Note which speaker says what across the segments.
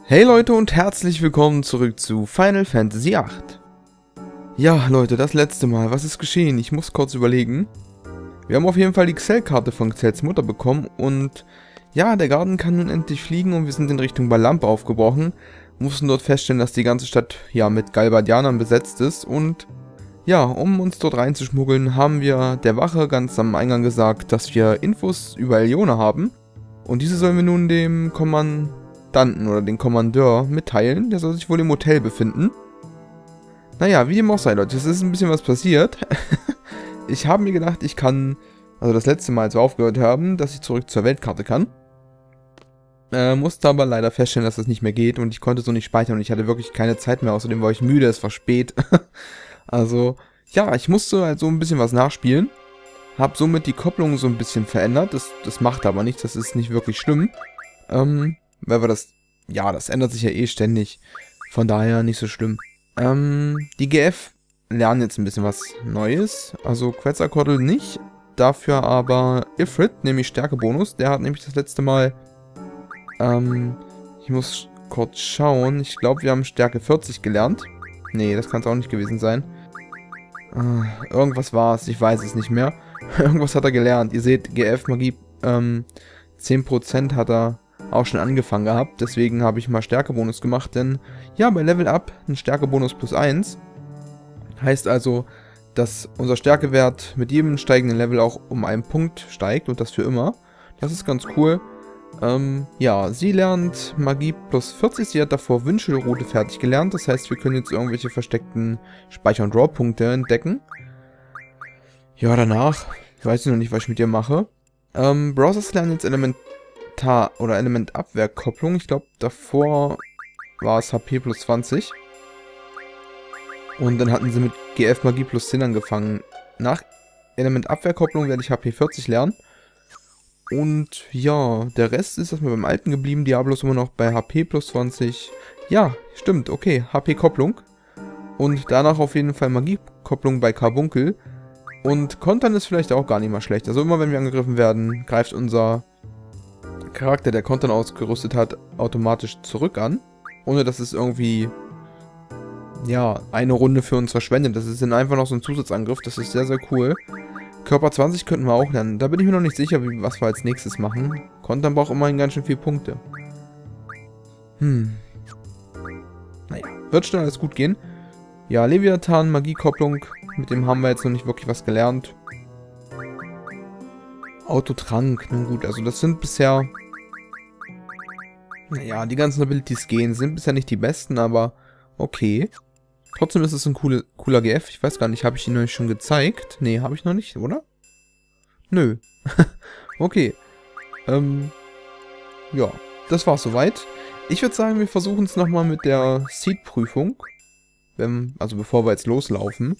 Speaker 1: Hey Leute und herzlich willkommen zurück zu Final Fantasy VIII. Ja Leute, das letzte Mal, was ist geschehen? Ich muss kurz überlegen. Wir haben auf jeden Fall die Xel-Karte von Xels Mutter bekommen und ja, der Garten kann nun endlich fliegen und wir sind in Richtung Balamp aufgebrochen. Mussten dort feststellen, dass die ganze Stadt ja mit Galbadianern besetzt ist und ja, um uns dort reinzuschmuggeln, haben wir der Wache ganz am Eingang gesagt, dass wir Infos über Elyona haben und diese sollen wir nun dem Kommandanten oder den Kommandeur mitteilen, der soll sich wohl im Hotel befinden. Naja, wie dem auch sei, Leute, es ist ein bisschen was passiert. Ich habe mir gedacht, ich kann, also das letzte Mal, als wir aufgehört haben, dass ich zurück zur Weltkarte kann. Musste aber leider feststellen, dass das nicht mehr geht und ich konnte so nicht speichern und ich hatte wirklich keine Zeit mehr, außerdem war ich müde, es war spät. Also, ja, ich musste halt so ein bisschen was nachspielen. Habe somit die Kopplung so ein bisschen verändert, das macht aber nichts, das ist nicht wirklich schlimm. Weil wir das ändert sich ja eh ständig. Von daher nicht so schlimm. Die GF lernen jetzt ein bisschen was Neues. Also Quetzalcoatl nicht. Dafür aber Ifrit, nämlich Stärkebonus. Der hat nämlich das letzte Mal... ich muss kurz schauen. Ich glaube, wir haben Stärke 40 gelernt. Nee, das kann es auch nicht gewesen sein. Irgendwas war es, ich weiß es nicht mehr. Irgendwas hat er gelernt. Ihr seht, GF-Magie 10% hat er auch schon angefangen gehabt, deswegen habe ich mal Stärkebonus gemacht, denn ja, bei Level Up ein Stärkebonus plus 1 heißt also, dass unser Stärkewert mit jedem steigenden Level auch um einen Punkt steigt und das für immer. Das ist ganz cool. Ja, sie lernt Magie plus 40, sie hat davor Wünschelrute fertig gelernt, das heißt, wir können jetzt irgendwelche versteckten Speicher- und Draw-Punkte entdecken. Ja, danach, ich weiß noch nicht, was ich mit ihr mache. Browsers lernen jetzt Elementabwehrkopplung. Ich glaube, davor war es HP plus 20. Und dann hatten sie mit GF Magie plus 10 angefangen. Nach Elementabwehrkopplung werde ich HP 40 lernen. Und ja, der Rest ist erstmal beim Alten geblieben. Diablo ist immer noch bei HP plus 20. Ja, stimmt, okay, HP-Kopplung. Und danach auf jeden Fall Magiekopplung bei Carbunkel. Und Kontern ist vielleicht auch gar nicht mal schlecht. Also immer wenn wir angegriffen werden, greift unser Charakter, der Kontern ausgerüstet hat, automatisch zurück an. Ohne dass es irgendwie, ja, eine Runde für uns verschwendet. Das ist dann einfach noch so ein Zusatzangriff. Das ist sehr, sehr cool. Körper 20 könnten wir auch lernen. Da bin ich mir noch nicht sicher, was wir als nächstes machen. Kontern braucht immerhin ganz schön viele Punkte. Naja, wird schon alles gut gehen. Ja, Leviathan, Magiekopplung. Mit dem haben wir jetzt noch nicht wirklich was gelernt. Autotrank, nun gut, also das sind bisher... Naja, die ganzen Abilities gehen, sind bisher nicht die besten, aber okay. Trotzdem ist es ein cooler GF. Ich weiß gar nicht, habe ich ihn euch schon gezeigt? Nee, habe ich noch nicht, oder? Nö. Okay. Ja, das war's soweit. Ich würde sagen, wir versuchen es nochmal mit der Seed-Prüfung. Also bevor wir jetzt loslaufen.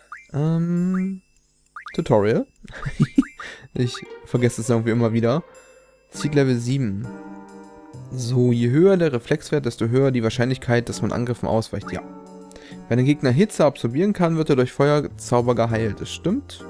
Speaker 1: Tutorial. Ich vergesse es irgendwie immer wieder. Seed Level 7. So, je höher der Reflexwert, desto höher die Wahrscheinlichkeit, dass man Angriffen ausweicht. Ja. Wenn ein Gegner Hitze absorbieren kann, wird er durch Feuerzauber geheilt. Das stimmt.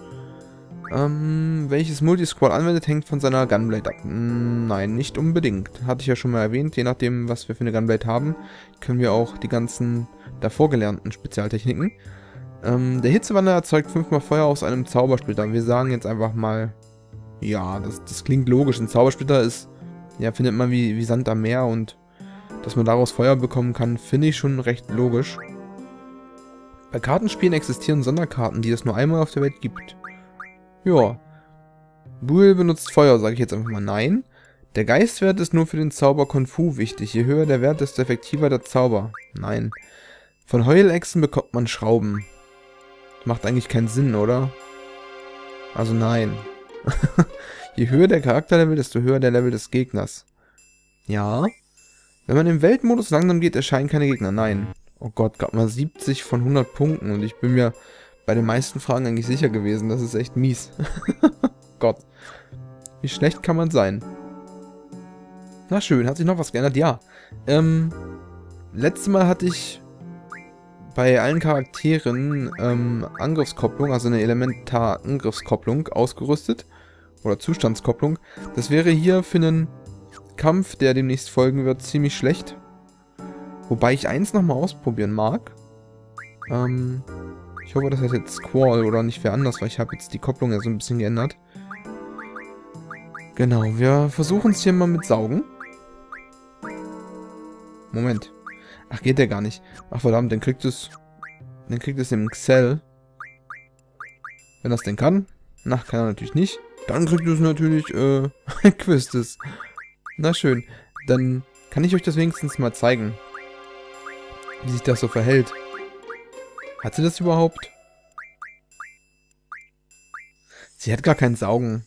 Speaker 1: Welches Multiscroll anwendet, hängt von seiner Gunblade ab. Nein, nicht unbedingt. Hatte ich ja schon mal erwähnt. Je nachdem, was wir für eine Gunblade haben, können wir auch die ganzen davor gelernten Spezialtechniken. Der Hitzewanderer erzeugt 5-mal Feuer aus einem Zaubersplitter. Wir sagen jetzt einfach mal, ja, das klingt logisch. Ein Zaubersplitter ist, ja, findet man wie Sand am Meer und dass man daraus Feuer bekommen kann, finde ich schon recht logisch. Bei Kartenspielen existieren Sonderkarten, die es nur einmal auf der Welt gibt. Ja. Buell benutzt Feuer, sage ich jetzt einfach mal nein. Der Geistwert ist nur für den Zauber Konfu wichtig. Je höher der Wert, desto effektiver der Zauber. Nein. Von Heulechsen bekommt man Schrauben. Macht eigentlich keinen Sinn, oder? Also nein. Je höher der Charakterlevel, desto höher der Level des Gegners. Ja. Wenn man im Weltmodus langsam geht, erscheinen keine Gegner. Nein. Oh Gott, gerade mal 70 von 100 Punkten. Und ich bin mir bei den meisten Fragen eigentlich sicher gewesen. Das ist echt mies. Gott. Wie schlecht kann man sein? Na schön, hat sich noch was geändert? Ja. Letztes Mal hatte ich bei allen Charakteren Angriffskopplung, also eine Elementar-Angriffskopplung ausgerüstet. Oder Zustandskopplung. Das wäre hier für einen Kampf, der demnächst folgen wird, ziemlich schlecht. Wobei ich eins nochmal ausprobieren mag. Ich hoffe, das heißt jetzt Squall oder nicht wer anders, weil ich habe jetzt die Kopplung ja so ein bisschen geändert. Genau, wir versuchen es hier mal mit Saugen. Moment. Ach, geht der gar nicht. Ach verdammt, dann kriegt es im Xell. Wenn das denn kann. Na, kann er natürlich nicht. Dann kriegt es natürlich, Quistis. Na schön. Dann kann ich euch das wenigstens mal zeigen. Wie sich das so verhält. Hat sie das überhaupt? Sie hat gar kein Saugen.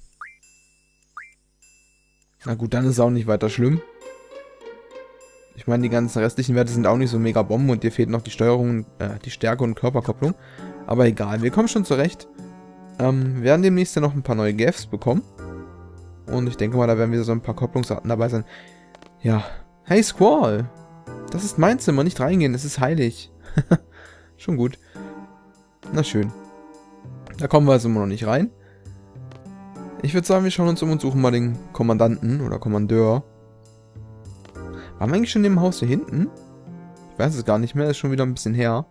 Speaker 1: Na gut, dann ist es auch nicht weiter schlimm. Ich meine, die ganzen restlichen Werte sind auch nicht so mega Bomben und dir fehlt noch die Steuerung, die Stärke und Körperkopplung. Aber egal, wir kommen schon zurecht. Wir werden demnächst ja noch ein paar neue Gaffs bekommen. Und ich denke mal, da werden wieder so ein paar Kopplungsarten dabei sein. Ja. Hey Squall! Das ist mein Zimmer, nicht reingehen, es ist heilig. Schon gut. Na schön. Da kommen wir also immer noch nicht rein. Ich würde sagen, wir schauen uns um und suchen mal den Kommandanten oder Kommandeur. Waren wir eigentlich schon im Haus hier hinten? Ich weiß es gar nicht mehr, ist schon wieder ein bisschen her.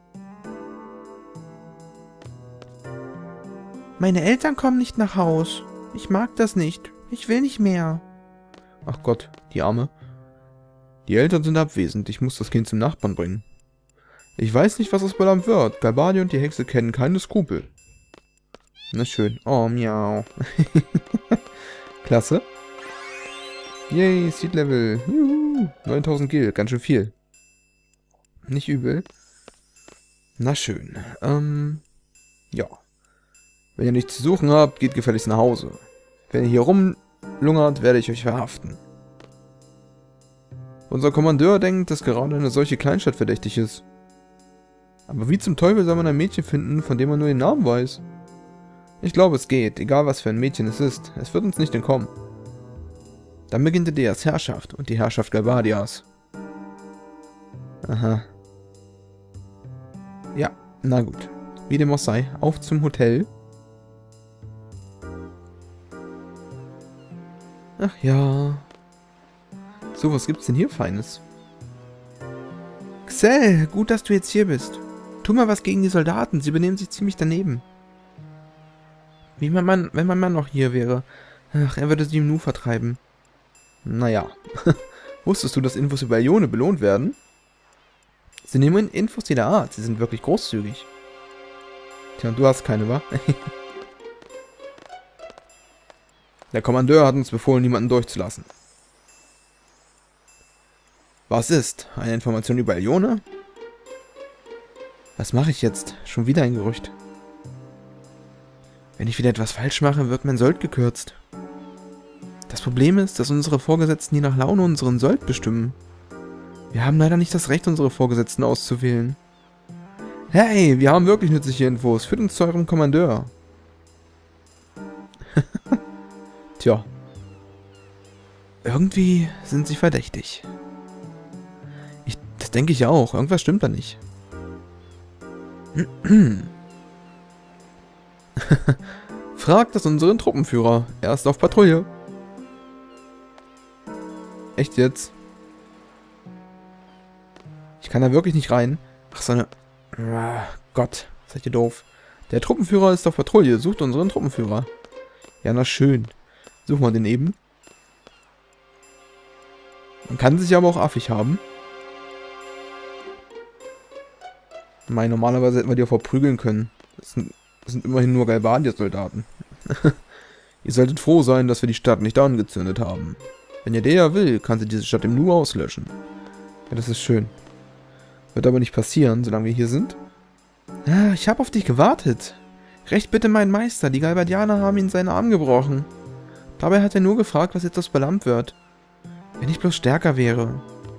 Speaker 1: Meine Eltern kommen nicht nach Haus. Ich mag das nicht. Ich will nicht mehr. Ach Gott, die Arme. Die Eltern sind abwesend. Ich muss das Kind zum Nachbarn bringen. Ich weiß nicht, was aus Balam wird. Galbadia und die Hexe kennen keine Skrupel. Na schön. Oh, miau. Klasse. Yay, Seed Level. Juhu. 9000 Gil. Ganz schön viel. Nicht übel. Na schön. Ja. Wenn ihr nichts zu suchen habt, geht gefälligst nach Hause. Wenn ihr hier rumlungert, werde ich euch verhaften. Unser Kommandeur denkt, dass gerade eine solche Kleinstadt verdächtig ist. Aber wie zum Teufel soll man ein Mädchen finden, von dem man nur den Namen weiß? Ich glaube, es geht, egal was für ein Mädchen es ist. Es wird uns nicht entkommen. Dann beginnt Edeas Herrschaft und die Herrschaft Galbadias. Aha. Ja, na gut. Wie dem auch sei, auf zum Hotel. Ach ja. So, was gibt's denn hier Feines? Xell, gut, dass du jetzt hier bist. Tu mal was gegen die Soldaten, sie benehmen sich ziemlich daneben. Wie wenn mein Mann noch hier wäre. Ach, er würde sie im Nu vertreiben. Naja. Wusstest du, dass Infos über Ione belohnt werden? Sie nehmen Infos jeder Art, sie sind wirklich großzügig. Tja, und du hast keine, wa? Der Kommandeur hat uns befohlen, niemanden durchzulassen. Was ist? Eine Information über Ione? Was mache ich jetzt? Schon wieder ein Gerücht. Wenn ich wieder etwas falsch mache, wird mein Sold gekürzt. Das Problem ist, dass unsere Vorgesetzten je nach Laune unseren Sold bestimmen. Wir haben leider nicht das Recht, unsere Vorgesetzten auszuwählen. Hey, wir haben wirklich nützliche Infos. Führt uns zu eurem Kommandeur. Tja. Irgendwie sind sie verdächtig. Das denke ich auch. Irgendwas stimmt da nicht. Fragt das unseren Truppenführer. Er ist auf Patrouille. Echt jetzt? Ich kann da wirklich nicht rein. Ach, so eine... Gott, seid ihr doof. Der Truppenführer ist auf Patrouille. Sucht unseren Truppenführer. Ja, na schön. Suchen wir den eben. Man kann sich aber auch affig haben. Mein, normalerweise hätten wir die auch verprügeln können. Das sind immerhin nur Galbadia-Soldaten. Ihr solltet froh sein, dass wir die Stadt nicht angezündet haben. Wenn Edea will, kann sie diese Stadt im Nu auslöschen. Ja, das ist schön. Wird aber nicht passieren, solange wir hier sind. Ah, ich habe auf dich gewartet. Recht bitte, mein Meister. Die Galbadianer haben ihn seinen Arm gebrochen. Dabei hat er nur gefragt, was jetzt aus Balam wird. Wenn ich bloß stärker wäre.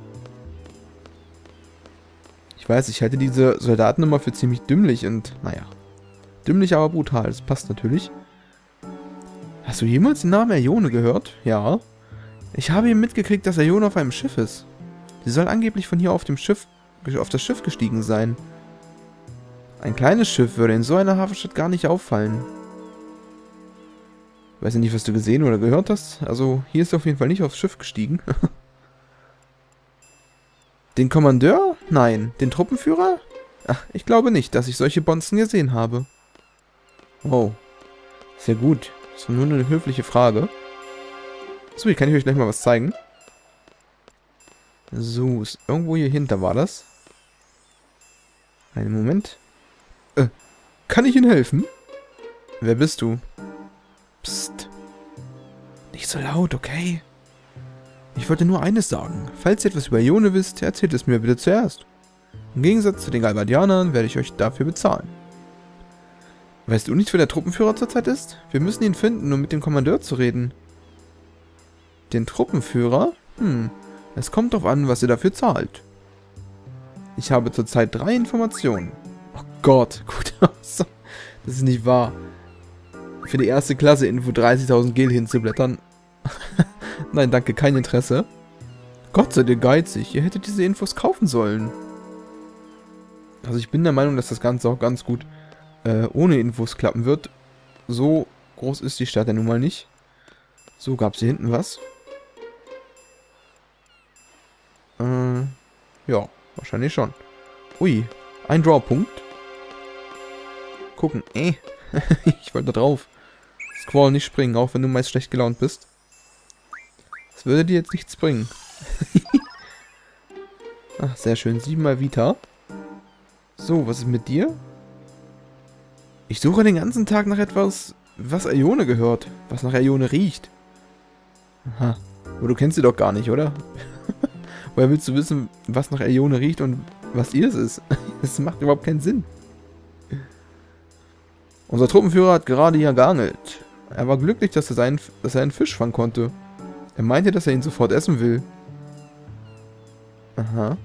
Speaker 1: Ich weiß, ich halte diese Soldaten immer für ziemlich dümmlich und, naja. Dümmlich, aber brutal. Das passt natürlich. Hast du jemals den Namen Ione gehört? Ja. Ich habe eben mitgekriegt, dass Ione auf einem Schiff ist. Sie soll angeblich von hier auf das Schiff gestiegen sein. Ein kleines Schiff würde in so einer Hafenstadt gar nicht auffallen. Ich weiß ja nicht, was du gesehen oder gehört hast. Also, hier ist sie auf jeden Fall nicht aufs Schiff gestiegen. Den Kommandeur? Nein. Den Truppenführer? Ach, ich glaube nicht, dass ich solche Bonzen gesehen habe. Oh. Sehr gut. Das war nur eine höfliche Frage. So, hier kann ich euch gleich mal was zeigen. So, ist irgendwo hier hinter war das. Einen Moment. Kann ich Ihnen helfen? Wer bist du? Psst. Nicht so laut, okay? Ich wollte nur eines sagen. Falls ihr etwas über Ione wisst, erzählt es mir bitte zuerst. Im Gegensatz zu den Galbadianern werde ich euch dafür bezahlen. Weißt du nicht, wer der Truppenführer zurzeit ist? Wir müssen ihn finden, um mit dem Kommandeur zu reden. Den Truppenführer? Es kommt drauf an, was ihr dafür zahlt. Ich habe zurzeit 3 Informationen. Oh Gott, gut. Das ist nicht wahr. Für die erste Klasse Info 30.000 Gel hinzublättern. Nein, danke, kein Interesse. Gott seid ihr geizig. Ihr hättet diese Infos kaufen sollen. Also ich bin der Meinung, dass das Ganze auch ganz gut ohne Infos klappen wird. So groß ist die Stadt ja nun mal nicht. So, gab es hier hinten was? Ja, wahrscheinlich schon. Ui, ein Drawpunkt. Gucken, ich wollte da drauf. Squall, nicht springen, auch wenn du meist schlecht gelaunt bist. Das würde dir jetzt nichts bringen. Ach, sehr schön. 7-mal Vita. So, was ist mit dir? Ich suche den ganzen Tag nach etwas, was Ione gehört. Was nach Ione riecht. Aha. Aber du kennst sie doch gar nicht, oder? Woher willst du wissen, was nach Ione riecht und was ihr es ist? Das macht überhaupt keinen Sinn. Unser Truppenführer hat gerade hier geangelt. Er war glücklich, dass er einen Fisch fangen konnte. Er meinte, dass er ihn sofort essen will. Aha.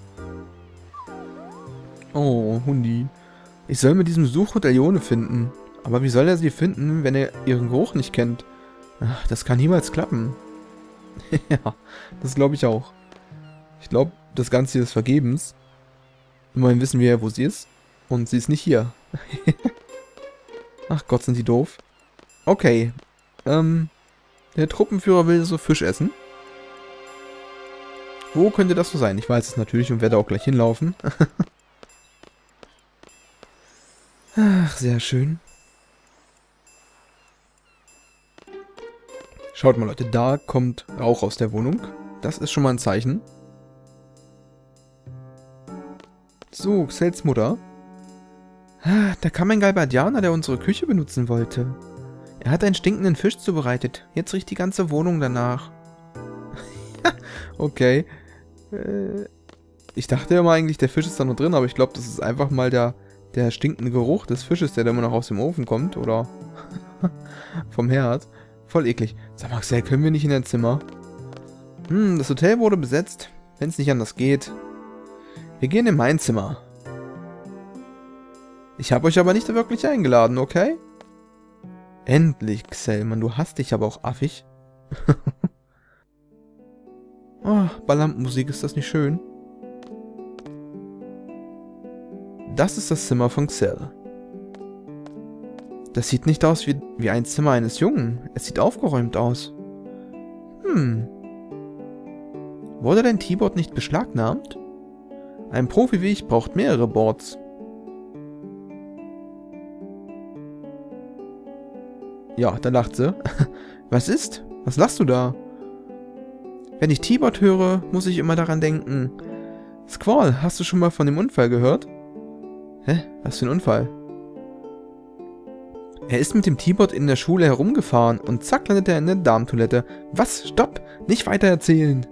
Speaker 1: Oh, Hundi. Ich soll mit diesem Suchhund Ione finden. Aber wie soll er sie finden, wenn er ihren Geruch nicht kennt? Ach, das kann niemals klappen. Ja, das glaube ich auch. Ich glaube, das Ganze hier ist vergebens. Immerhin wissen wir ja, wo sie ist. Und sie ist nicht hier. Ach Gott, sind die doof. Okay. Der Truppenführer will so Fisch essen. Wo könnte das so sein? Ich weiß es natürlich und werde auch gleich hinlaufen. Ach, sehr schön. Schaut mal, Leute, da kommt Rauch aus der Wohnung. Das ist schon mal ein Zeichen. So, Xels Mutter. Da kam ein Galbadianer, der unsere Küche benutzen wollte. Er hat einen stinkenden Fisch zubereitet. Jetzt riecht die ganze Wohnung danach. Okay. Ich dachte immer eigentlich, der Fisch ist da noch drin, aber ich glaube, das ist einfach mal der stinkende Geruch des Fisches, der da immer noch aus dem Ofen kommt, oder vom Herd. Voll eklig. Sag mal, Xel, können wir nicht in dein Zimmer? Das Hotel wurde besetzt, wenn es nicht anders geht. Wir gehen in mein Zimmer. Ich habe euch aber nicht wirklich eingeladen, okay? Endlich, Xel, Mann, du hast dich aber auch affig. Oh, Ballampenmusik, ist das nicht schön? Das ist das Zimmer von Xel. Das sieht nicht aus wie ein Zimmer eines Jungen. Es sieht aufgeräumt aus. Wurde dein T-Board nicht beschlagnahmt? Ein Profi wie ich braucht mehrere Boards. Ja, da lacht sie. Was ist? Was lachst du da? Wenn ich T-Board höre, muss ich immer daran denken. Squall, hast du schon mal von dem Unfall gehört? Hä? Was für ein Unfall? Er ist mit dem T-Board in der Schule herumgefahren und zack landet er in der Damentoilette. Was? Stopp! Nicht weiter erzählen!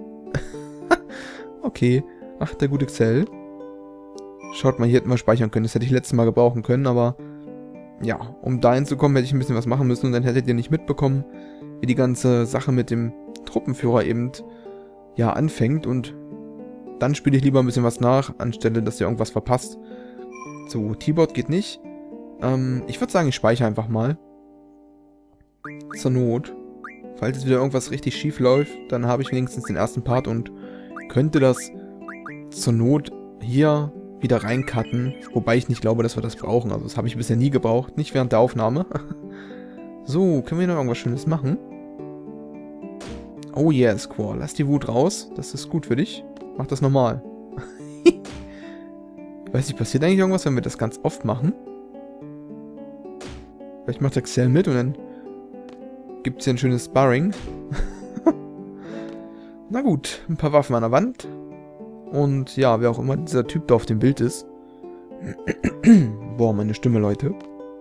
Speaker 1: Okay. Ach, der gute Xel. Schaut mal, hier hätten wir speichern können. Das hätte ich letztes Mal gebrauchen können, aber ja, um dahin zu kommen, hätte ich ein bisschen was machen müssen und dann hättet ihr nicht mitbekommen, wie die ganze Sache mit dem Truppenführer eben ja anfängt und dann spiele ich lieber ein bisschen was nach, anstelle, dass ihr irgendwas verpasst. So, T-Board geht nicht. Ich würde sagen, ich speichere einfach mal. Zur Not. Falls es wieder irgendwas richtig schief läuft, dann habe ich wenigstens den ersten Part und könnte das zur Not hier wieder reincutten. Wobei ich nicht glaube, dass wir das brauchen. Also das habe ich bisher nie gebraucht. Nicht während der Aufnahme. So, können wir noch irgendwas Schönes machen? Oh yeah, Squall. Lass die Wut raus. Das ist gut für dich. Mach das normal. Ich weiß nicht, passiert eigentlich irgendwas, wenn wir das ganz oft machen? Vielleicht macht der Xell mit und dann gibt es hier ein schönes Sparring. Na gut, ein paar Waffen an der Wand. Und ja, wer auch immer dieser Typ da auf dem Bild ist. Boah, meine Stimme, Leute.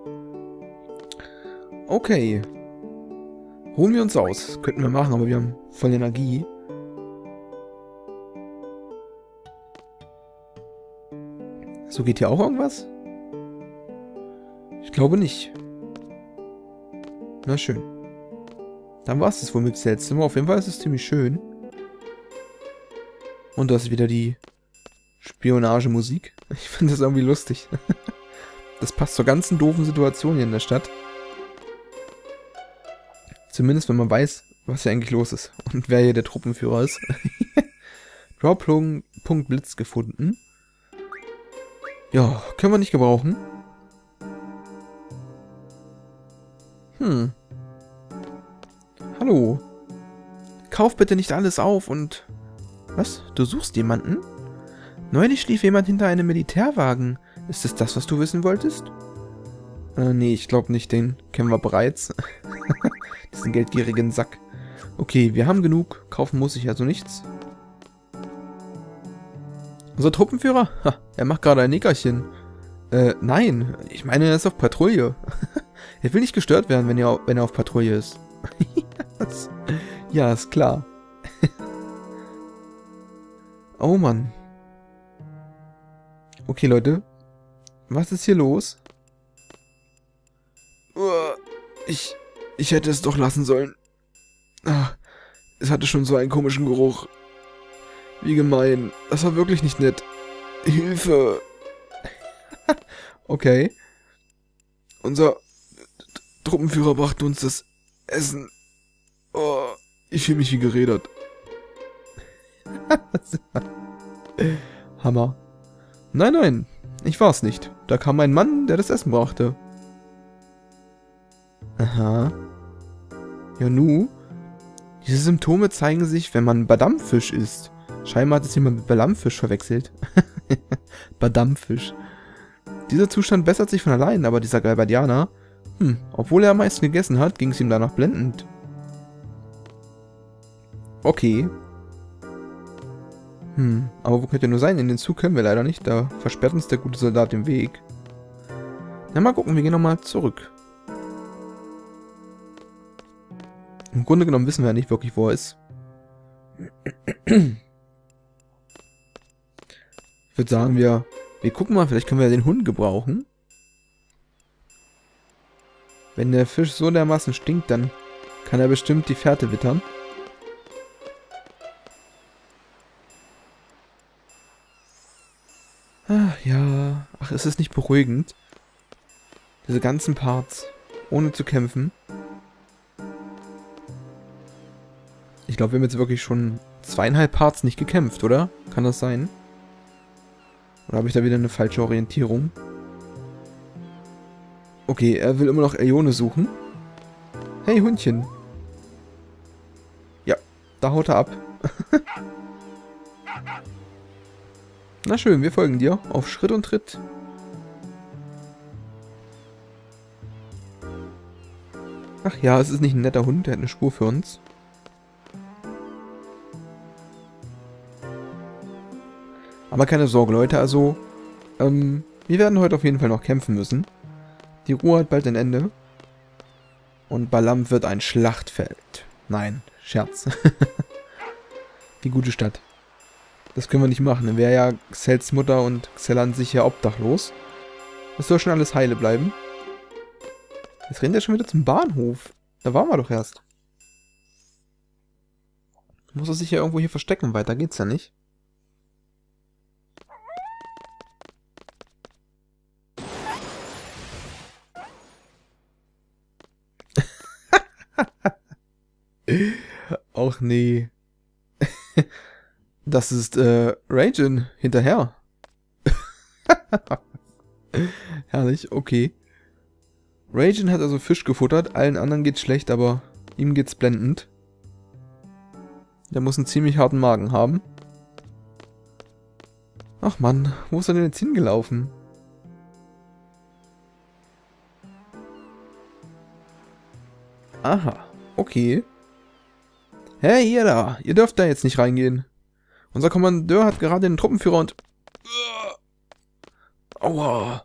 Speaker 1: Okay. Ruhen wir uns aus. Könnten wir machen, aber wir haben voll Energie. So, geht hier auch irgendwas? Ich glaube nicht. Na schön. Dann war es das wohl mit Xells Zimmer. Auf jeden Fall ist es ziemlich schön. Und da ist wieder die Spionagemusik. Ich finde das irgendwie lustig. Das passt zur ganzen doofen Situation hier in der Stadt. Zumindest, wenn man weiß, was hier eigentlich los ist. Und wer hier der Truppenführer ist. Drawpunkt Blitz gefunden. Ja, können wir nicht gebrauchen. Hallo. Kauf bitte nicht alles auf und... Was? Du suchst jemanden? Neulich schlief jemand hinter einem Militärwagen. Ist es das, was du wissen wolltest? Nee, ich glaube nicht. Den kennen wir bereits. Diesen geldgierigen Sack. Okay, wir haben genug. Kaufen muss ich also nichts. Unser Truppenführer? Ha, er macht gerade ein Nickerchen. Nein. Ich meine, er ist auf Patrouille. Er will nicht gestört werden, wenn er auf Patrouille ist. Ja, ist klar. Oh Mann. Okay, Leute. Was ist hier los? Ich hätte es doch lassen sollen. Es hatte schon so einen komischen Geruch. Wie gemein. Das war wirklich nicht nett. Hilfe. Okay. Unser Truppenführer brachte uns das Essen. Oh, ich fühle mich wie gerädert. Hammer. Nein, nein, ich war's nicht. Da kam ein Mann, der das Essen brachte. Aha. Ja, nu. Diese Symptome zeigen sich, wenn man Badamfisch isst. Scheinbar hat es jemand mit Balamfisch verwechselt. Badamfisch. Dieser Zustand bessert sich von allein, aber dieser Galbadianer, obwohl er am meisten gegessen hat, ging es ihm danach blendend. Okay. Aber wo könnte er nur sein? In den Zug können wir leider nicht, da versperrt uns der gute Soldat den Weg. Na, mal gucken, wir gehen nochmal zurück. Im Grunde genommen wissen wir ja nicht wirklich, wo er ist. Ich würde sagen, wir gucken mal, vielleicht können wir den Hund gebrauchen. Wenn der Fisch so dermaßen stinkt, dann kann er bestimmt die Fährte wittern. Ja. Ach, ist es nicht beruhigend? Diese ganzen Parts, ohne zu kämpfen. Ich glaube, wir haben jetzt wirklich schon 2,5 Parts nicht gekämpft, oder? Kann das sein? Oder habe ich da wieder eine falsche Orientierung? Okay, er will immer noch Elione suchen. Hey, Hundchen. Ja, da haut er ab. Na schön, wir folgen dir. Auf Schritt und Tritt. Ach ja, es ist nicht ein netter Hund, der hat eine Spur für uns. Aber keine Sorge, Leute, also, wir werden heute auf jeden Fall noch kämpfen müssen. Die Ruhe hat bald ein Ende. Und Balamb wird ein Schlachtfeld. Nein, Scherz. Die gute Stadt. Das können wir nicht machen, dann wäre ja Xells Mutter und Xell an sich ja obdachlos. Das soll schon alles heile bleiben. Jetzt rennen wir schon wieder zum Bahnhof. Da waren wir doch erst. Muss er sich ja irgendwo hier verstecken, weiter geht's ja nicht. Och nee. Das ist Raijin hinterher. Herrlich, okay. Raijin hat also Fisch gefuttert, allen anderen geht's schlecht, aber ihm geht's blendend. Der muss einen ziemlich harten Magen haben. Ach Mann, wo ist er denn jetzt hingelaufen? Aha, okay. Hey, ihr da! Ihr dürft da jetzt nicht reingehen. Unser Kommandeur hat gerade den Truppenführer und... Aua!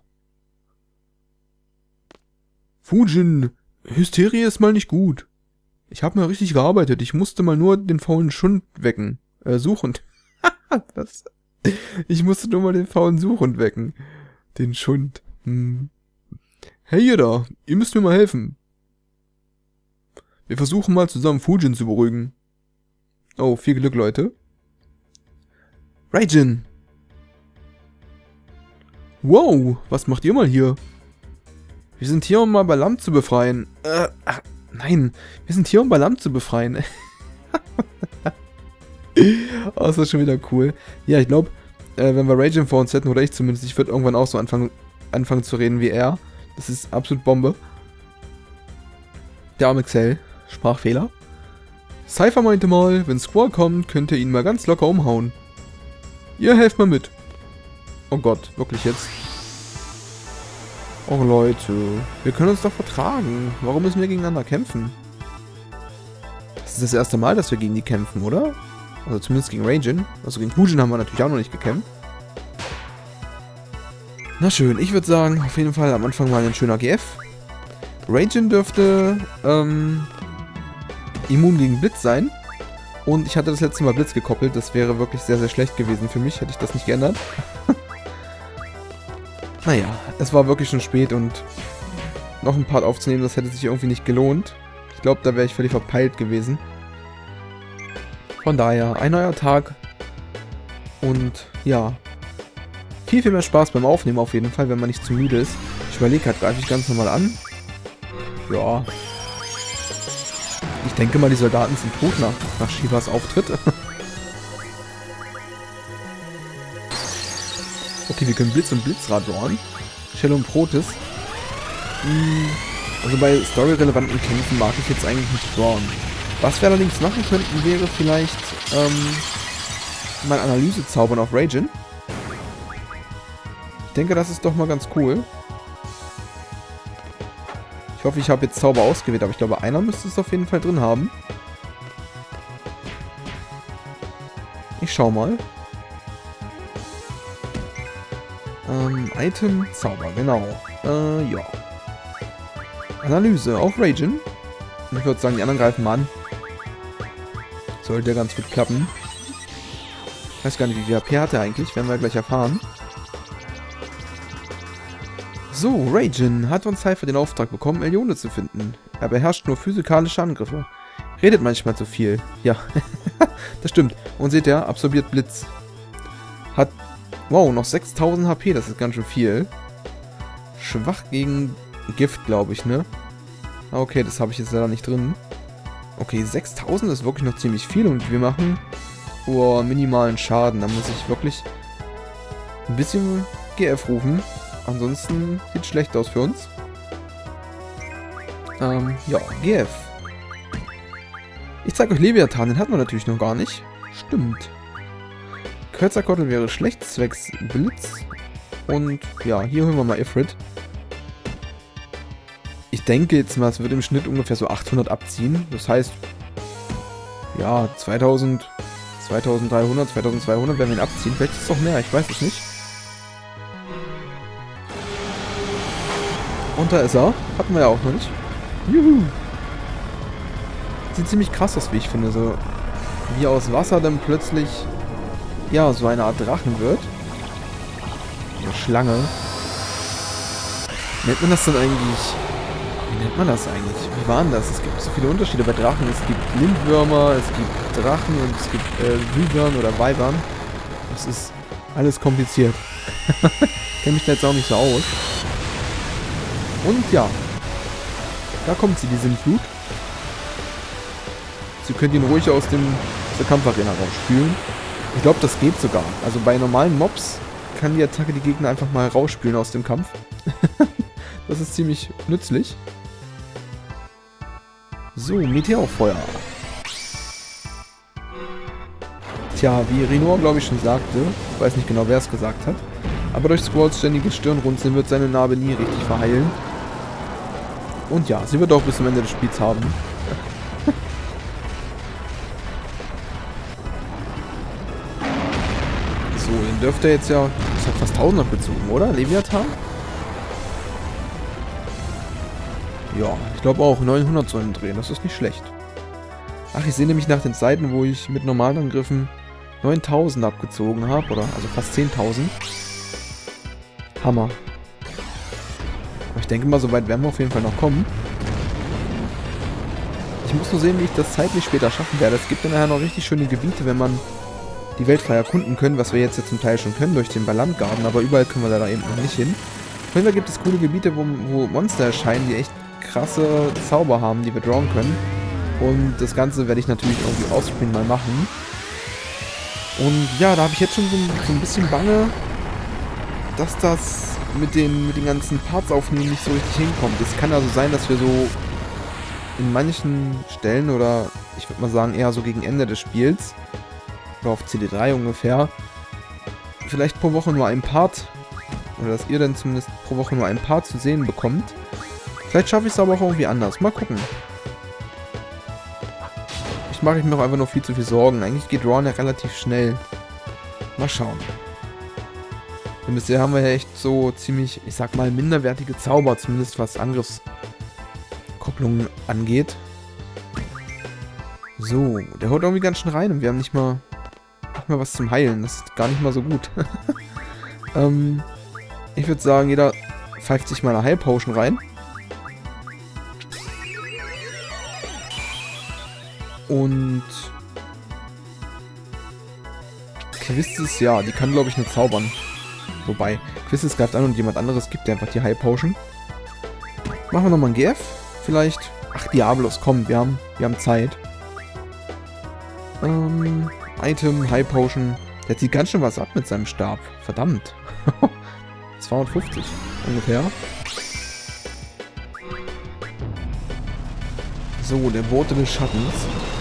Speaker 1: Fujin, Hysterie ist mal nicht gut. Ich habe mal richtig gearbeitet. Ich musste mal nur den faulen Schund wecken. Suchend. Das... Ich musste nur mal den faulen Suchhund wecken. Den Schund. Hey ihr da, ihr müsst mir mal helfen. Wir versuchen mal zusammen Fujin zu beruhigen. Oh, viel Glück, Leute. Raijin! Wow, was macht ihr mal hier? Wir sind hier, um mal Balam zu befreien. Nein, wir sind hier, um Balam zu befreien. Oh, ist das schon wieder cool. Ja, ich glaube, wenn wir Raijin vor uns hätten, oder ich zumindest, ich würde irgendwann auch so anfangen zu reden wie er. Das ist absolut Bombe. Der arme Xell. Sprachfehler. Cypher meinte mal, wenn Squall kommt, könnt ihr ihn mal ganz locker umhauen. Ihr helft mal mit. Oh Gott, wirklich jetzt? Oh Leute, wir können uns doch vertragen. Warum müssen wir gegeneinander kämpfen? Das ist das erste Mal, dass wir gegen die kämpfen, oder? Also zumindest gegen Raijin. Also gegen Fujin haben wir natürlich auch noch nicht gekämpft. Na schön, ich würde sagen, auf jeden Fall am Anfang mal ein schöner GF. Raijin dürfte immun gegen Blitz sein. Und ich hatte das letzte Mal Blitz gekoppelt. Das wäre wirklich sehr, sehr schlecht gewesen für mich, hätte ich das nicht geändert. Naja, es war wirklich schon spät und noch ein Part aufzunehmen, das hätte sich irgendwie nicht gelohnt. Ich glaube, da wäre ich völlig verpeilt gewesen. Von daher, ein neuer Tag. Und ja, viel, viel mehr Spaß beim Aufnehmen auf jeden Fall, wenn man nicht zu müde ist. Ich überlege halt, greife ich ganz normal an. Ja. Ich denke mal, die Soldaten sind tot nach Shivas Auftritt. Okay, wir können Blitz und Blitzrad drawn. Shell und Protis. Also bei storyrelevanten Kämpfen mag ich jetzt eigentlich nicht drawn. Was wir allerdings machen könnten, wäre vielleicht mal Analyse zaubern auf Raijin. Ich denke, das ist doch mal ganz cool. Ich hoffe, ich habe jetzt Zauber ausgewählt, aber ich glaube, einer müsste es auf jeden Fall drin haben. Ich schau mal. Item, Zauber, genau. Ja. Analyse auf Raijin. Ich würde sagen, die anderen greifen mal an. Sollte ganz gut klappen. Ich weiß gar nicht, wie viel HP hat er eigentlich, werden wir gleich erfahren. So, Raijin hat von Cypher den Auftrag bekommen, Eldione zu finden. Er beherrscht nur physikalische Angriffe. Redet manchmal zu viel. Ja, das stimmt. Und seht ihr, absorbiert Blitz. Hat, wow, noch 6000 HP, das ist ganz schön viel. Schwach gegen Gift, glaube ich, ne? Okay, das habe ich jetzt leider nicht drin. Okay, 6000 ist wirklich noch ziemlich viel und wir machen minimalen Schaden. Da muss ich wirklich ein bisschen GF rufen. Ansonsten sieht es schlecht aus für uns. Ja, GF. Ich zeige euch Leviathan, den hatten wir natürlich noch gar nicht. Stimmt. Quetzalcoatl wäre schlecht, zwecks Blitz. Und ja, hier holen wir mal Ifrit. Ich denke jetzt mal, es wird im Schnitt ungefähr so 800 abziehen. Das heißt, ja, 2000, 2300, 2200 werden wir ihn abziehen. Vielleicht ist es auch mehr, ich weiß es nicht. Und da ist er. Hatten wir ja auch noch nicht. Juhu. Sieht ziemlich krass aus, wie ich finde. So wie aus Wasser dann plötzlich, ja, so eine Art Drachen wird. Eine Schlange. Nennt man das dann eigentlich... Wie nennt man das eigentlich? Wie war denn das? Es gibt so viele Unterschiede bei Drachen. Es gibt Lindwürmer, es gibt Drachen und es gibt Wyvern oder Weibern. Das ist alles kompliziert. Ich kenne mich da jetzt auch nicht so aus. Und ja, da kommt sie, die Sintflut. Sie könnt ihn ruhig aus der Kampfarena rausspülen. Ich glaube, das geht sogar. Also bei normalen Mobs kann die Attacke die Gegner einfach mal rausspülen aus dem Kampf. Das ist ziemlich nützlich. So, Meteorfeuer. Tja, wie Rinoa, glaube ich, schon sagte, ich weiß nicht genau, wer es gesagt hat, aber durch Squalls ständiges Stirnrunzeln wird seine Narbe nie richtig verheilen. Und ja, sie wird auch bis zum Ende des Spiels haben. So, den dürfte er jetzt ja, das hat fast 1000 abgezogen, oder? Leviathan? Ja, ich glaube auch 900 sollen drehen, das ist nicht schlecht. Ach, ich sehe nämlich nach den Zeiten, wo ich mit normalen Angriffen 9000 abgezogen habe, oder also fast 10.000. Hammer. Aber ich denke mal, so weit werden wir auf jeden Fall noch kommen. Ich muss nur sehen, wie ich das zeitlich später schaffen werde. Es gibt dann nachher noch richtig schöne Gebiete, wenn man die Welt frei erkunden können, was wir jetzt ja zum Teil schon können durch den Ballandgarten, aber überall können wir da eben noch nicht hin. Auf jeden Fall gibt es coole Gebiete, wo Monster erscheinen, die echt krasse Zauber haben, die wir drawen können. Und das Ganze werde ich natürlich irgendwie ausspielen mal machen. Und ja, da habe ich jetzt schon so ein bisschen Bange, dass das mit den ganzen Parts aufnehmen nicht so richtig hinkommt. Es kann also sein, dass wir so in manchen Stellen oder ich würde mal sagen eher so gegen Ende des Spiels oder auf CD3 ungefähr vielleicht pro Woche nur ein Part oder dass ihr dann zumindest pro Woche nur ein Part zu sehen bekommt. Vielleicht schaffe ich es aber auch irgendwie anders. Mal gucken. Ich mache mir auch einfach nur viel zu viel Sorgen. Eigentlich geht Drawn ja relativ schnell. Mal schauen. Denn bisher haben wir ja echt so ziemlich, ich sag mal, minderwertige Zauber, zumindest was Angriffskopplungen angeht. So, der haut irgendwie ganz schön rein und wir haben nicht mal was zum Heilen. Das ist gar nicht mal so gut. Ich würde sagen, jeder pfeift sich mal eine Heil Potion rein. Und Quistis, ja, die kann, glaube ich, nur zaubern. Wobei, Quistis greift an und jemand anderes gibt dir einfach die High Potion. Machen wir nochmal ein GF. Vielleicht. Ach, Diablos, komm, wir haben Zeit. Item, High Potion. Der zieht ganz schön was ab mit seinem Stab. Verdammt. 250 ungefähr. So, der Bote des Schattens.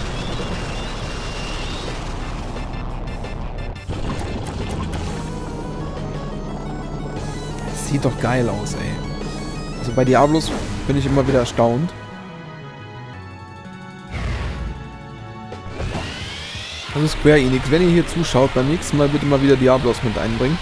Speaker 1: Das sieht doch geil aus, ey. Also bei Diablos bin ich immer wieder erstaunt. Also Square Enix, wenn ihr hier zuschaut, beim nächsten Mal bitte mal wieder Diablos mit einbringen.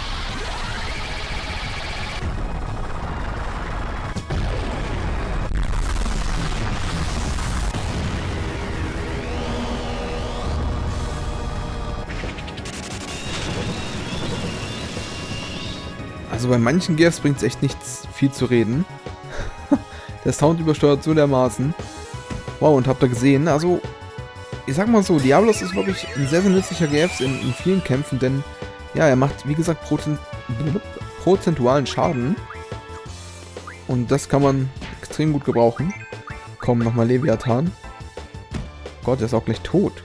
Speaker 1: Also bei manchen GFs bringt es echt nichts viel zu reden. Der Sound übersteuert so dermaßen. Wow, und habt ihr gesehen, also ich sag mal so, Diablos ist wirklich ein sehr, sehr nützlicher GF in vielen Kämpfen, denn ja, er macht, wie gesagt, prozentualen Schaden. Und das kann man extrem gut gebrauchen. Komm, nochmal Leviathan. Gott, der ist auch gleich tot.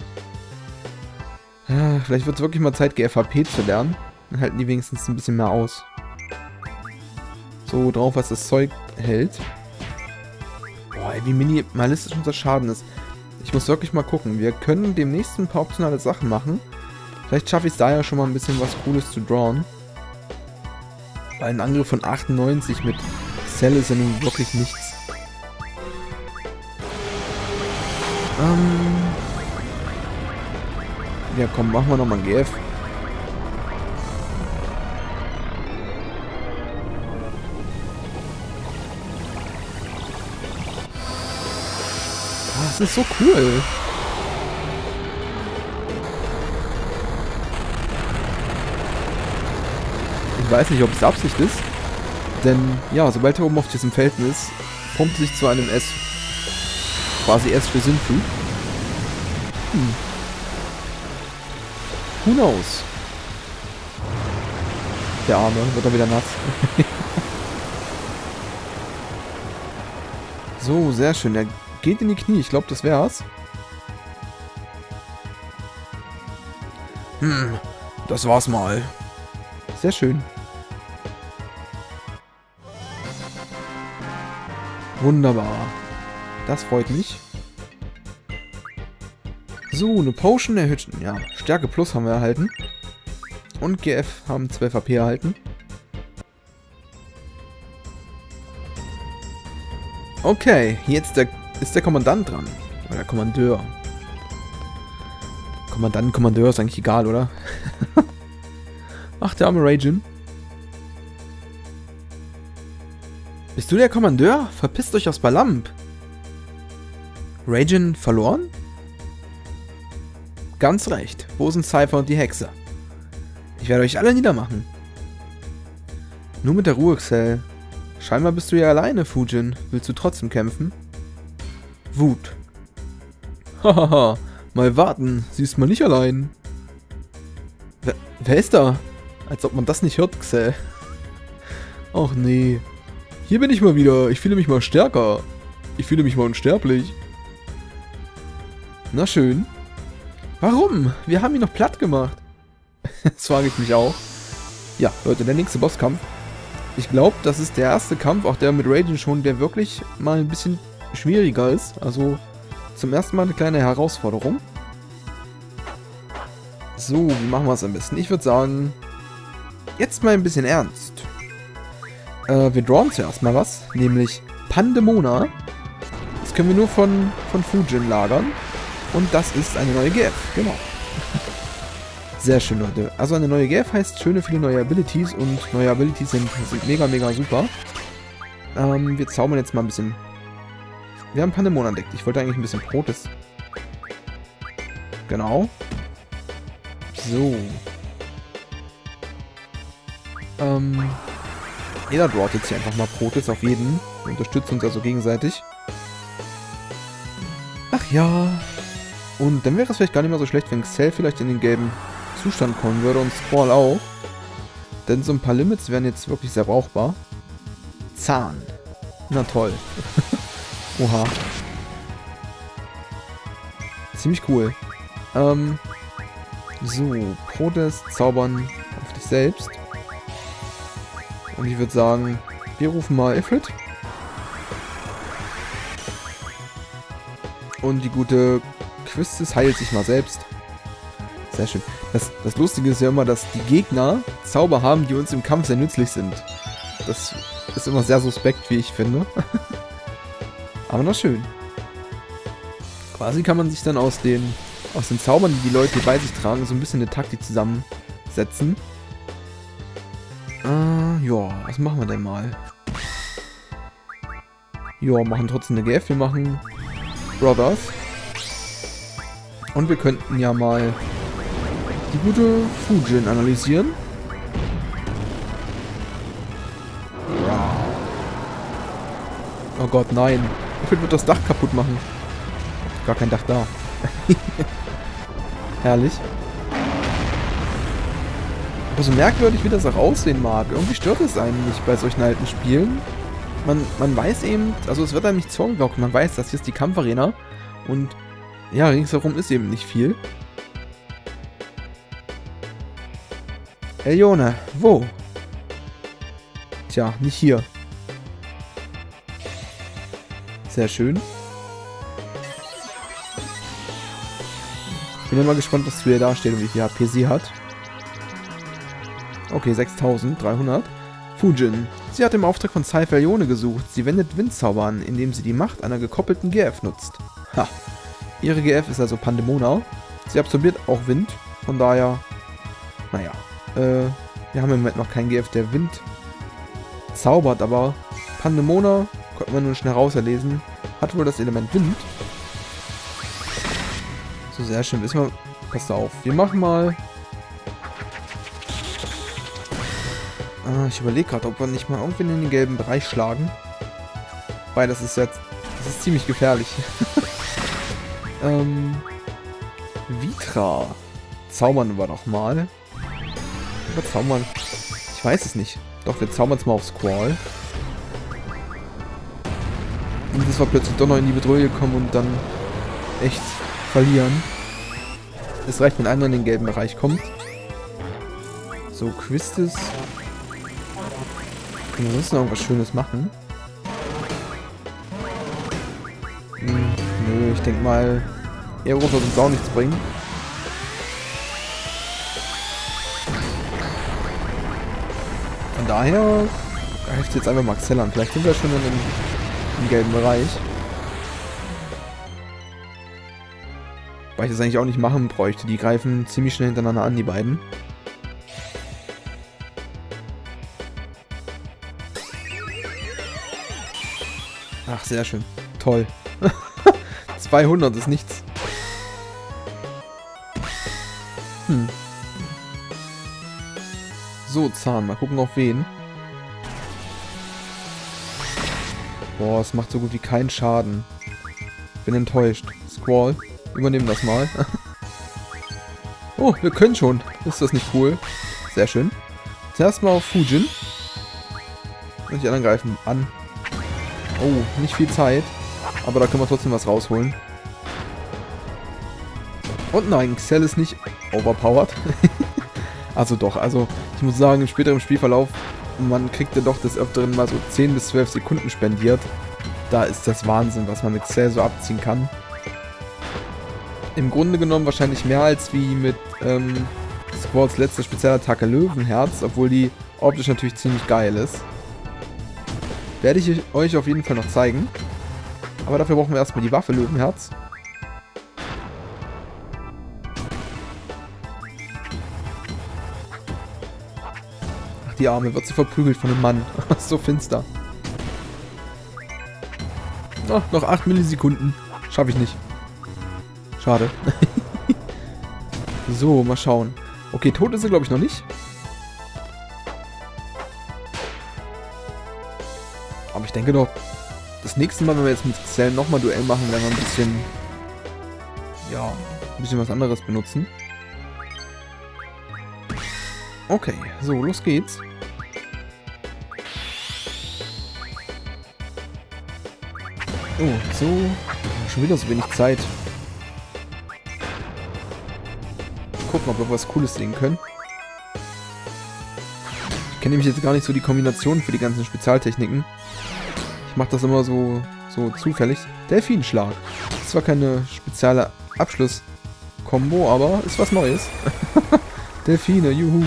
Speaker 1: Ja, vielleicht wird es wirklich mal Zeit, GFHP zu lernen. Dann halten die wenigstens ein bisschen mehr aus. So drauf, was das Zeug hält. Boah, ey, wie minimalistisch unser Schaden ist. Ich muss wirklich mal gucken. Wir können demnächst ein paar optionale Sachen machen. Vielleicht schaffe ich es da ja schon mal ein bisschen was Cooles zu drawen. Weil ein Angriff von 98 mit Cell ist ja nun wirklich nichts. Ja komm, machen wir nochmal ein GF. Das ist so cool. Ich weiß nicht, ob es Absicht ist. Denn, ja, sobald er oben auf diesem Feld ist, formt sich zu einem S. Quasi S für Sinnflut. Who knows? Der Arme, wird er wieder nass. So, sehr schön. Er geht in die Knie. Ich glaube, das wär's. Das war's mal. Sehr schön. Wunderbar. Das freut mich. So, eine Potion erhöht... Ja, Stärke Plus haben wir erhalten. Und GF haben 12 AP erhalten. Okay, jetzt ist der Kommandant dran. Oder der Kommandeur. Kommandeur ist eigentlich egal, oder? Ach, der arme Raijin. Bist du der Kommandeur? Verpisst euch aus Balamb. Raijin verloren? Ganz recht. Wo sind Cypher und die Hexe? Ich werde euch alle niedermachen. Nur mit der Ruhe, Xel. Scheinbar bist du ja alleine, Fujin. Willst du trotzdem kämpfen? Wut. Hahaha. Mal warten. Sie ist mal nicht allein. Wer ist da? Als ob man das nicht hört, Xel. Ach nee. Hier bin ich mal wieder. Ich fühle mich mal stärker. Ich fühle mich mal unsterblich. Na schön. Warum? Wir haben ihn noch platt gemacht. Das frage ich mich auch. Ja, Leute, der nächste Bosskampf. Ich glaube, das ist der erste Kampf, auch der mit Raijin schon, der wirklich mal ein bisschen schwieriger ist. Also zum ersten Mal eine kleine Herausforderung. So, wie machen wir es am besten? Ich würde sagen, jetzt mal ein bisschen ernst. Wir drawen zuerst mal was, nämlich Pandemona. Das können wir nur von Fujin lagern. Und das ist eine neue GF, genau. Sehr schön, Leute. Also eine neue GF heißt schöne viele neue Abilities und neue Abilities sind mega, mega super. Wir zaubern jetzt mal ein bisschen. Wir haben Pandemona entdeckt. Ich wollte eigentlich ein bisschen Protes. Genau. So. Jeder drawt jetzt hier einfach mal Protes auf jeden. Wir unterstützen uns also gegenseitig. Ach ja. Und dann wäre es vielleicht gar nicht mal so schlecht, wenn Xel vielleicht in den gelben Zustand kommen würde und Squall auch. Denn so ein paar Limits wären jetzt wirklich sehr brauchbar. Zahn. Na toll. Oha. Ziemlich cool. So, Protes, zaubern auf dich selbst. Und ich würde sagen, wir rufen mal Ifrit. Und die gute Quistis heilt sich mal selbst. Sehr schön. Das Lustige ist ja immer, dass die Gegner Zauber haben, die uns im Kampf sehr nützlich sind. Das ist immer sehr suspekt, wie ich finde. Aber na schön. Quasi kann man sich dann aus den Zaubern, die die Leute bei sich tragen, so ein bisschen eine Taktik zusammensetzen. Ja, was machen wir denn mal? Ja, machen trotzdem eine GF. Wir machen Brothers. Und wir könnten ja mal die gute Fujin analysieren. Ja. Oh Gott, nein. Ich wird das Dach kaputt machen. Gar kein Dach da. Herrlich. Aber so merkwürdig, wie das auch aussehen mag. Irgendwie stört es einen nicht bei solchen alten Spielen. Man weiß eben, also es wird einem nicht vorgegaukelt. Man weiß, das hier ist die Kampfarena. Und ja, ringsherum ist eben nicht viel. Elione, wo? Tja, nicht hier. Sehr schön. Bin ja mal gespannt, was zu ihr da steht und wie viel HP sie hat. Okay, 6300. Fujin. Sie hat im Auftrag von Cypher Elione gesucht. Sie wendet Windzauber an, indem sie die Macht einer gekoppelten GF nutzt. Ha. Ihre GF ist also Pandemona. Sie absorbiert auch Wind. Von daher, naja. Wir haben im Moment noch keinen GF, der Wind zaubert, aber Pandemona, konnten wir nur schnell rauserlesen, hat wohl das Element Wind. So, sehr schön. Wissen wir, passt auf. Wir machen mal... ich überlege gerade, ob wir nicht mal irgendwie in den gelben Bereich schlagen. Weil das ist jetzt... Das ist ziemlich gefährlich. Vitra. Zaubern wir doch mal. Oder zaubern... Ich weiß es nicht. Doch, wir zaubern es mal auf Squall. Und dass wir plötzlich doch noch in die Bedrohung kommen und dann echt verlieren. Es reicht, wenn einer in den gelben Bereich kommt. So, Quistis. Können wir sonst noch irgendwas Schönes machen? Nö, ich denke mal, Aeros wird uns auch nichts bringen. Von daher greift jetzt einfach Maxell an. Vielleicht sind wir schon im gelben Bereich. Weil ich das eigentlich auch nicht machen bräuchte. Die greifen ziemlich schnell hintereinander an, die beiden. Ach, sehr schön. Toll. 200 ist nichts. So, Zahn. Mal gucken, auf wen. Boah, es macht so gut wie keinen Schaden. Bin enttäuscht. Squall, übernehmen das mal. Oh, wir können schon. Ist das nicht cool? Sehr schön. Zuerst mal auf Fujin. Und die anderen greifen an. Oh, nicht viel Zeit. Aber da können wir trotzdem was rausholen. Und nein, Xell ist nicht overpowered. Also doch, also ich muss sagen, im späteren Spielverlauf, man kriegt ja doch des Öfteren mal so 10 bis 12 Sekunden spendiert. Da ist das Wahnsinn, was man mit Xell so abziehen kann. Im Grunde genommen wahrscheinlich mehr als wie mit Squalls letzte Spezialattacke Löwenherz, obwohl die optisch natürlich ziemlich geil ist. Werde ich euch auf jeden Fall noch zeigen. Aber dafür brauchen wir erstmal die Waffe Löwenherz. Ach, die Arme, wird sie verprügelt von einem Mann. So finster. Oh, noch 8 Millisekunden. Schaffe ich nicht. Schade. So, mal schauen. Okay, tot ist er, glaube ich, noch nicht. Aber ich denke doch, das nächste Mal, wenn wir jetzt mit Xell nochmal Duell machen, werden wir ein bisschen, ja, ein bisschen was anderes benutzen. Okay, so, los geht's. Oh, so, schon wieder so wenig Zeit. Gucken, ob wir was Cooles sehen können. Ich kenne nämlich jetzt gar nicht so die Kombinationen für die ganzen Spezialtechniken. Ich mache das immer so zufällig. Delfinschlag. Ist zwar keine spezielle Abschluss-Kombo, aber ist was Neues. Delfine, juhu.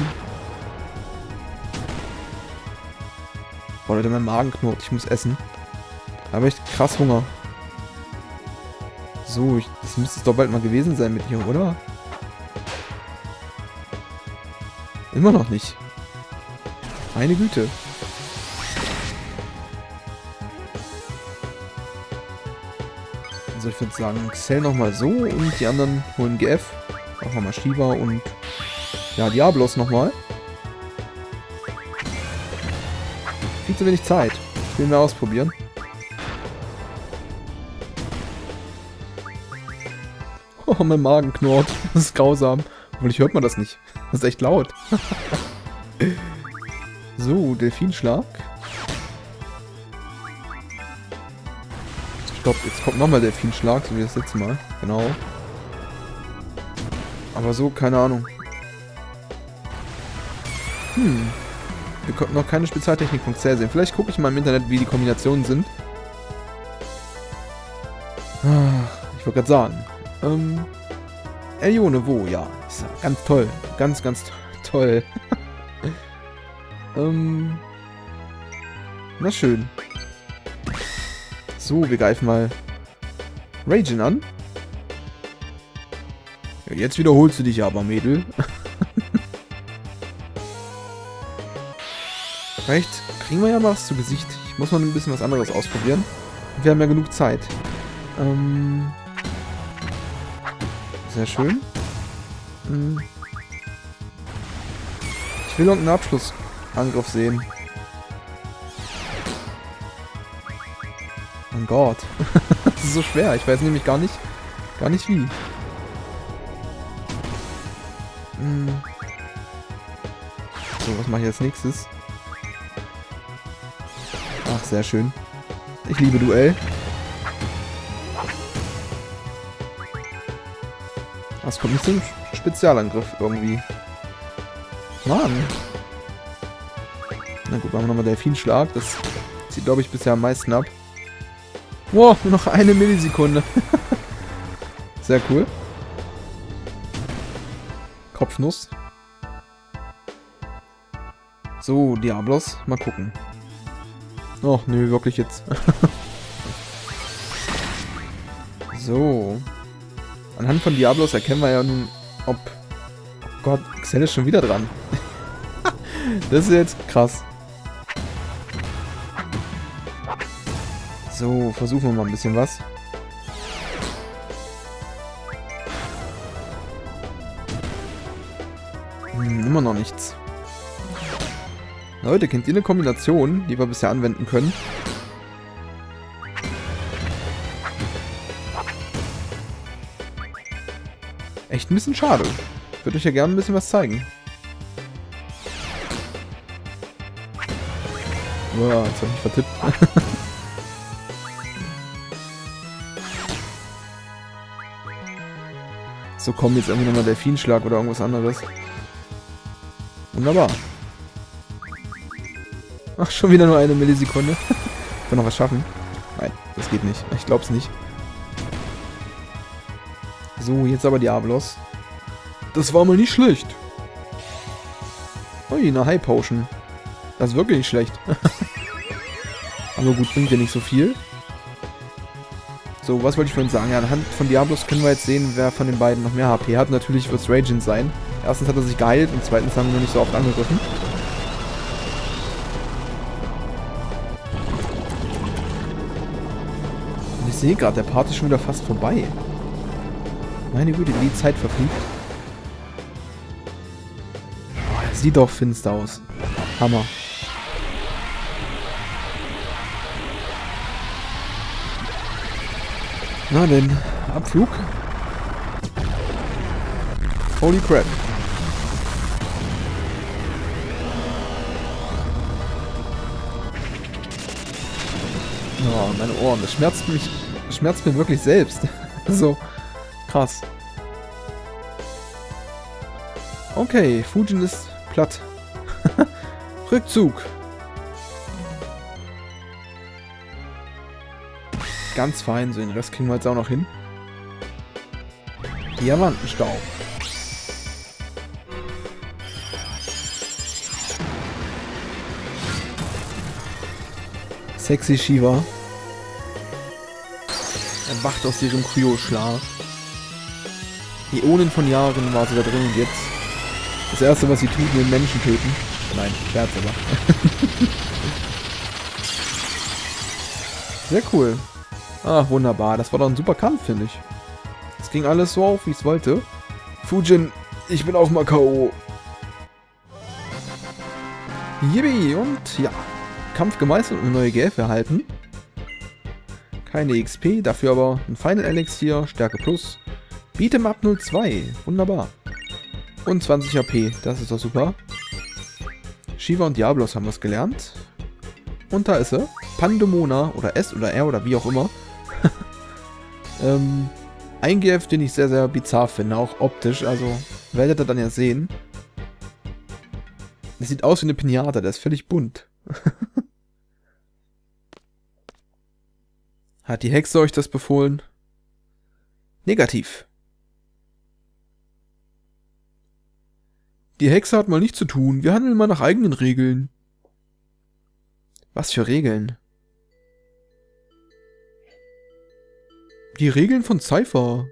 Speaker 1: Boah, Leute, mein Magen knurrt. Ich muss essen. Da habe ich krass Hunger. So, das müsste es doch bald mal gewesen sein mit mir, oder? Immer noch nicht. Meine Güte. Also ich würde sagen, Xell nochmal so und die anderen holen GF. Machen wir mal Shiva und ja, Diablos nochmal. Viel zu wenig Zeit. Ich will mehr ausprobieren. Oh, mein Magen knurrt. Das ist grausam. Obwohl, ich hört man das nicht. Das ist echt laut. So, Delfinschlag. Ich glaube, jetzt kommt nochmal Delfinschlag, so wie das letzte Mal. Genau. Aber so, keine Ahnung. Wir konnten noch keine Spezialtechnik von Xell sehen. Vielleicht gucke ich mal im Internet, wie die Kombinationen sind. Ich wollte gerade sagen. Elione, wo? Ja. Ist ganz toll. Ganz, ganz toll. Na schön. So, wir greifen mal Raijin an. Ja, jetzt wiederholst du dich aber, Mädel. Vielleicht kriegen wir ja mal was zu Gesicht. Ich muss mal ein bisschen was anderes ausprobieren. Wir haben ja genug Zeit. Sehr schön. Ich will irgendeinen Abschlussangriff sehen. Mein Gott. Das ist so schwer. Ich weiß nämlich gar nicht wie. So, was mache ich als nächstes? Ach, sehr schön. Ich liebe Duell. Das kommt nicht zum Spezialangriff irgendwie. Mann. Na gut, machen wir nochmal Delfinschlag. Das zieht, glaube ich, bisher am meisten ab. Wow, nur noch 1 Millisekunde. Sehr cool. Kopfnuss. So, Diablos. Mal gucken. Oh, nö, wirklich jetzt. So. Anhand von Diablos erkennen wir ja nun, ob... Oh Gott, Xel ist schon wieder dran. Das ist jetzt krass. So, versuchen wir mal ein bisschen was. Immer noch nichts. Leute, kennt ihr eine Kombination, die wir bisher anwenden können? Echt ein bisschen schade. Ich würde euch ja gerne ein bisschen was zeigen. Boah, jetzt hab ich vertippt. So, komm, jetzt irgendwie nochmal Delfinschlag oder irgendwas anderes. Wunderbar. Ach, schon wieder nur eine Millisekunde. Kann noch was schaffen? Nein, das geht nicht. Ich glaub's nicht. So, jetzt aber Diablos. Das war mal nicht schlecht. Ui, eine High Potion. Das ist wirklich nicht schlecht. Aber gut, bringt ja nicht so viel. So, was wollte ich vorhin sagen? Ja, anhand von Diablos können wir jetzt sehen, wer von den beiden noch mehr HP hat. Natürlich wird es Radiant sein. Erstens hat er sich geheilt und zweitens haben wir noch nicht so oft angegriffen. Und ich sehe gerade, der Part ist schon wieder fast vorbei. Meine Güte, wie die Zeit verfliegt. Oh, er sieht doch finster aus. Hammer. Na denn, Abflug. Holy crap. Oh, meine Ohren. Das schmerzt mich. Das schmerzt mir wirklich selbst. So, krass. Okay, Fujin ist platt. Rückzug. Ganz fein, so den Rest kriegen wir jetzt auch noch hin. Diamantenstaub. Sexy Shiva. Erwacht aus ihrem Kryoschlaf. Äonen von Jahren war sie da drin und jetzt das erste, was sie tut, den Menschen töten. Nein, Scherz aber. Sehr cool. Ach, wunderbar. Das war doch ein super Kampf, finde ich. Es ging alles so auf, wie ich es wollte. Fujin, ich bin auch mal K.O. Yippie, und ja. Kampf gemeistert und eine neue Gelb erhalten. Keine XP, dafür aber ein Final Elixier, Stärke Plus. Beat'em Up 02, wunderbar. Und 20 HP, das ist doch super. Shiva und Diablos haben was gelernt. Und da ist sie. Pandemona oder S oder R oder wie auch immer. Ein GF, den ich sehr, sehr bizarr finde, auch optisch, also werdet ihr dann ja sehen. Das sieht aus wie eine Pinata, der ist völlig bunt. Hat die Hexe euch das befohlen? Negativ. Die Hexe hat mal nichts zu tun, wir handeln mal nach eigenen Regeln. Was für Regeln? Die Regeln von Cypher.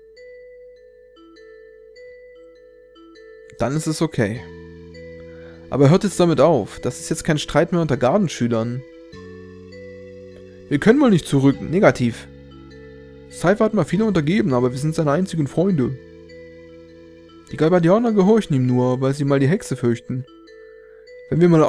Speaker 1: Dann ist es okay. Aber hört jetzt damit auf. Das ist jetzt kein Streit mehr unter Gardenschülern. Wir können mal nicht zurück. Negativ. Cypher hat mal viele untergeben, aber wir sind seine einzigen Freunde. Die Galbadianer gehorchen ihm nur, weil sie mal die Hexe fürchten. Wenn wir mal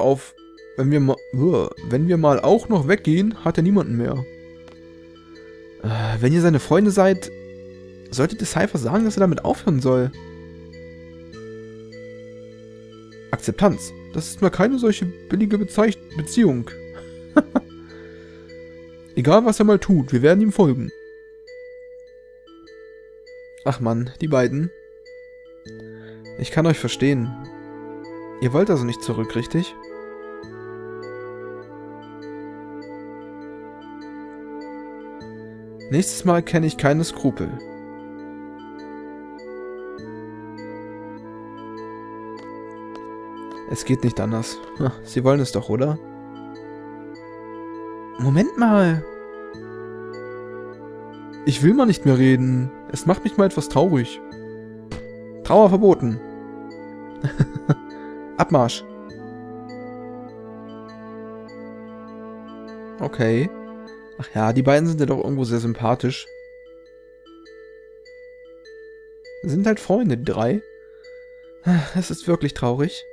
Speaker 1: auch noch weggehen, hat er niemanden mehr. Wenn ihr seine Freunde seid, solltet ihr Cypher sagen, dass er damit aufhören soll. Akzeptanz. Das ist mal keine solche billige Beziehung. Egal, was er mal tut, wir werden ihm folgen. Ach Mann, die beiden. Ich kann euch verstehen. Ihr wollt also nicht zurück, richtig? Nächstes Mal kenne ich keine Skrupel. Es geht nicht anders. Sie wollen es doch, oder? Moment mal. Ich will mal nicht mehr reden. Es macht mich mal etwas traurig. Trauer verboten. Abmarsch. Okay. Ach ja, die beiden sind ja doch irgendwo sehr sympathisch. Sind halt Freunde, die drei. Es ist wirklich traurig.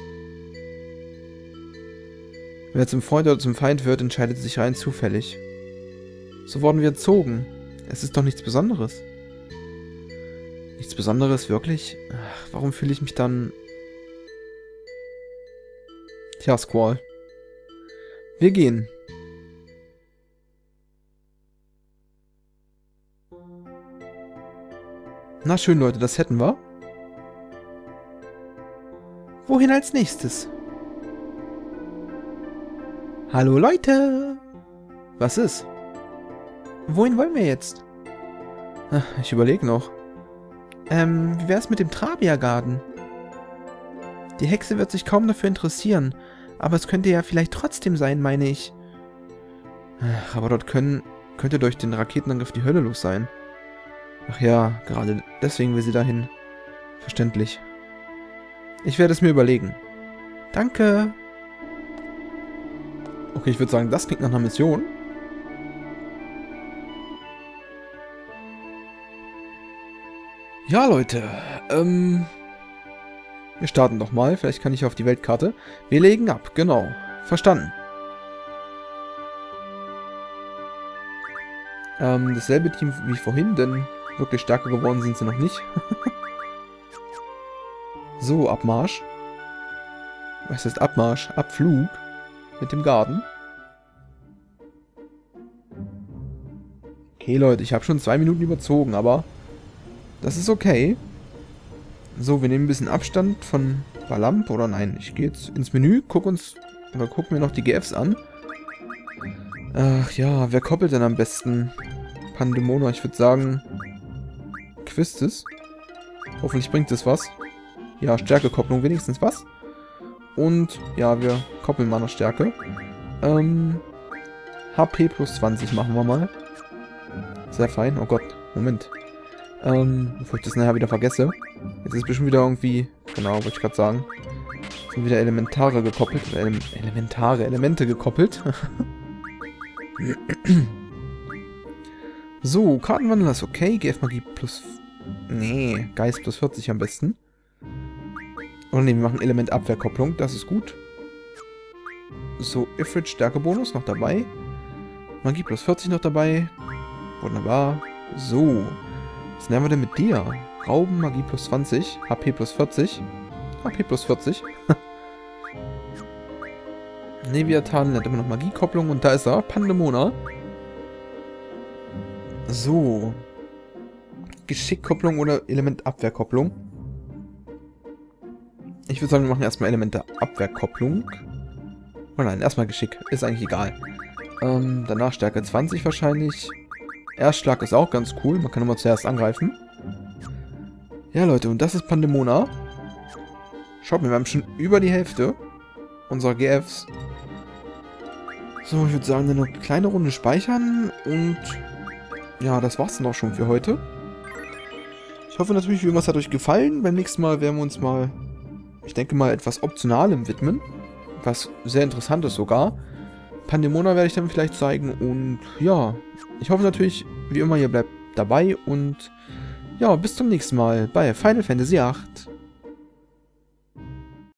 Speaker 1: Wer zum Freund oder zum Feind wird, entscheidet sich rein zufällig. So wurden wir erzogen. Es ist doch nichts Besonderes. Nichts Besonderes, wirklich? Ach, warum fühle ich mich dann... Tja, Squall. Wir gehen. Na schön, Leute, das hätten wir. Wohin als nächstes? Hallo, Leute! Was ist? Wohin wollen wir jetzt? Ach, ich überlege noch. Wie wär's mit dem Travia-Garten? Die Hexe wird sich kaum dafür interessieren, aber es könnte ja vielleicht trotzdem sein, meine ich. Ach, aber dort könnte durch den Raketenangriff die Hölle los sein. Ach ja, gerade deswegen will sie dahin. Verständlich. Ich werde es mir überlegen. Danke. Okay, ich würde sagen, das klingt nach einer Mission. Ja, Leute. Wir starten doch mal. Vielleicht kann ich auf die Weltkarte. Wir legen ab. Genau. Verstanden. Dasselbe Team wie vorhin, denn wirklich stärker geworden sind sie noch nicht. So, Abmarsch. Was ist Abmarsch? Abflug. Mit dem Garten. Okay, Leute, ich habe schon 2 Minuten überzogen, aber das ist okay. So, wir nehmen ein bisschen Abstand von Balamp, oder nein, ich gehe jetzt ins Menü, gucken mir noch die GFs an. Ach ja, wer koppelt denn am besten? Pandemona, ich würde sagen Quistis. Hoffentlich bringt es was. Ja, Stärkekopplung wenigstens was. Und ja, wir koppeln mal noch Stärke. HP plus 20 machen wir mal. Sehr fein. Oh Gott, Moment. Bevor ich das nachher wieder vergesse. Jetzt ist bestimmt wieder irgendwie... Genau, wollte ich gerade sagen. Sind wieder Elementare gekoppelt. Elemente gekoppelt. So, Kartenwandel ist okay. GF-Magie plus... Nee, Geist plus 40 am besten. Oder ne, wir machen Elementabwehrkopplung. Das ist gut. So, Ifrit Stärkebonus noch dabei. Magie plus 40 noch dabei. Wunderbar. So. Was nehmen wir denn mit dir? Rauben, Magie plus 20. HP plus 40. HP plus 40. Neviatan hat immer noch Magiekopplung. Und da ist er. Pandemona. So. Geschickkopplung oder Elementabwehrkopplung. Ich würde sagen, wir machen erstmal Elementabwehrkopplung. Oh nein, erstmal Geschick. Ist eigentlich egal. Danach Stärke 20 wahrscheinlich. Erstschlag ist auch ganz cool. Man kann immer zuerst angreifen. Ja, Leute, und das ist Pandemona. Schaut mal, wir haben schon über die Hälfte unserer GFs. So, ich würde sagen, eine kleine Runde speichern. Und ja, das war's dann auch schon für heute. Ich hoffe natürlich, wie immer, es hat euch gefallen. Beim nächsten Mal werden wir uns mal, ich denke mal, etwas Optionalem widmen. Was sehr Interessantes sogar. Pandemona werde ich dann vielleicht zeigen. Und ja, ich hoffe natürlich, wie immer, ihr bleibt dabei. Und ja, bis zum nächsten Mal bei Final Fantasy VIII.